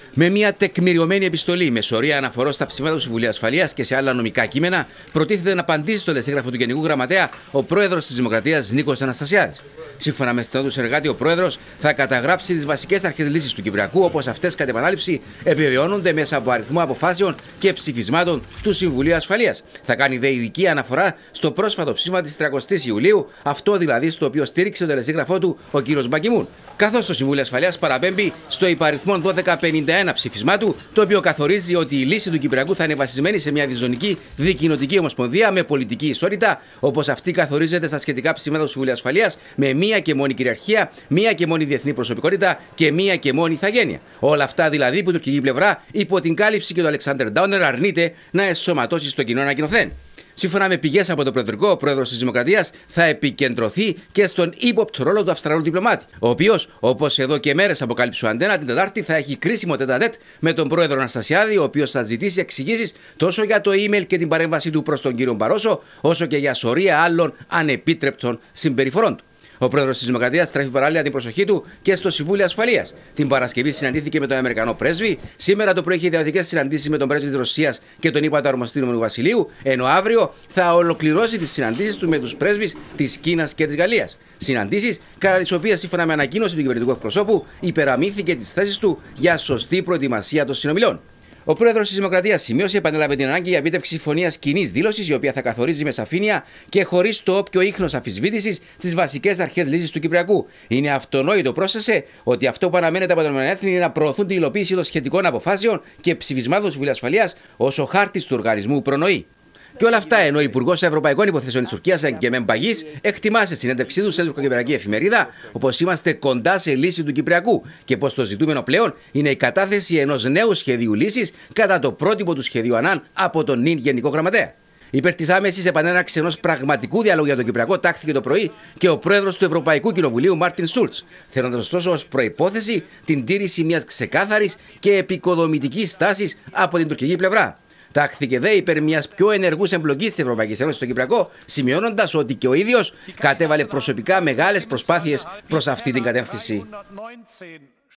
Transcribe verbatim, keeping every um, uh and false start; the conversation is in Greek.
Με μια τεκμηριωμένη επιστολή με σωρία αναφορών στα ψηφίσματα του Συμβουλίου Ασφαλείας και σε άλλα νομικά κείμενα, προτίθεται να απαντήσει στο τελεσίγραφο του Γενικού Γραμματέα ο πρόεδρος της Δημοκρατίας Νίκος Αναστασιάδης. Σύμφωνα με στενό του συνεργάτη, ο πρόεδρος θα καταγράψει τις βασικές αρχές λύσης του Κυπριακού, όπως αυτές κατ' επανάληψη επιβεβαιώνονται μέσα από αριθμό αποφάσεων και ψηφισμάτων του Συμβουλίου Ασφαλείας. Θα κάνει δε ειδική αναφορά στο πρόσφατο ψήφισμα της τριακοστής Ιουλίου, αυτό δηλαδή στο οποίο στήριξε το τελεσίγραφό του ο κ. Μπαν Κι Μουν. Καθώς το Συμβούλιο Ασφαλείας παραπέμπει στο υπαριθμό δώδεκα πενήντα ένα ψήφισμά του, το οποίο καθορίζει ότι η λύση του Κυπριακού θα είναι βασισμένη σε μια διζωνική δικοινοτική ομοσπονδία με πολιτική ισότητα, όπως αυτή καθορίζεται στα σχετικά ψηφίσματα του Συμβουλίου Ασφαλείας, με μία και μόνη κυριαρχία, μία και μόνη διεθνή προσωπικότητα και μία και μόνη ηθαγένεια. Όλα αυτά δηλαδή που η τουρκική πλευρά, υπό την κάλυψη και του Αλεξάνδερ Ντάουνερ, αρνείται να ενσωματώσει στο κοινό ανακοινωθέν. Σύμφωνα με πηγές από το Προεδρικό, ο πρόεδρος της Δημοκρατίας θα επικεντρωθεί και στον ύποπτο ρόλο του Αυστραλού διπλωμάτη, ο οποίος, όπως εδώ και μέρες αποκάλυψε ο Αντένα, την Τετάρτη θα έχει κρίσιμο τετατέτ με τον πρόεδρο Αναστασιάδη, ο οποίος θα ζητήσει εξηγήσεις τόσο για το email και την παρέμβασή του προς τον κύριο Μπαρόσο, όσο και για σωρία άλλων ανεπίτρεπτων συμπεριφορών του. Ο πρόεδρος της Δημοκρατίας στρέφει παράλληλα την προσοχή του και στο Συμβούλιο Ασφαλείας. Την Παρασκευή συναντήθηκε με τον Αμερικανό πρέσβη. Σήμερα το πρωί είχε διαδικές συναντήσεις με τον πρέσβη της Ρωσίας και τον ΥΠΑΤΟ Αρμοστή του Βασιλείου, ενώ αύριο θα ολοκληρώσει τις συναντήσεις του με τους πρέσβεις της Κίνας και της Γαλλίας. Συναντήσεις κατά τις οποίες, σύμφωνα με ανακοίνωση του κυβερνητικού εκπροσώπου, υπεραμήθηκε τις θέσεις του για σωστή προετοιμασία των συνομιλών. Ο πρόεδρος της Δημοκρατίας σημείωσε επανέλαβε την ανάγκη για επίτευξη συμφωνίας κοινής δήλωσης, η οποία θα καθορίζει με σαφήνεια και χωρίς το όποιο ίχνος αμφισβήτησης τις βασικές αρχές λύσης του Κυπριακού. Είναι αυτονόητο, πρόσθεσε, ότι αυτό που αναμένεται από τον ΕΕ είναι να προωθούν την υλοποίηση των σχετικών αποφάσεων και ψηφισμάτων του Συμβουλίου Ασφαλείας όσο χάρτης του οργανισμού προνοεί. Και όλα αυτά ενώ ο Υπουργός Ευρωπαϊκών Υποθέσεων της Τουρκίας, Εγκεμέν Μπαγής, εκτιμά σε συνέντευξή του σε τουρκοκυπριακή εφημερίδα πως είμαστε κοντά σε λύση του Κυπριακού και πως το ζητούμενο πλέον είναι η κατάθεση ενός νέου σχεδίου λύσης κατά το πρότυπο του σχεδίου Ανάν από τον νυν Γενικό Γραμματέα. Υπέρ της άμεσης επανέναρξης ενός πραγματικού διαλόγου για το Κυπριακό τάχθηκε το πρωί και ο πρόεδρος του Ευρωπαϊκού Κοινοβουλίου, Μάρτιν Σούλτς, θέλοντας ωστόσο ως προϋπόθεση την τήρηση μιας ξεκάθαρης και επικοδομητικής στάσης από την τουρκική πλευρά. Τάχθηκε δε υπέρ μιας πιο ενεργούς εμπλοκής της Ευρωπαϊκής Ένωσης στο Κυπριακό, σημειώνοντας ότι και ο ίδιος κατέβαλε προσωπικά μεγάλες προσπάθειες προς αυτή την κατεύθυνση.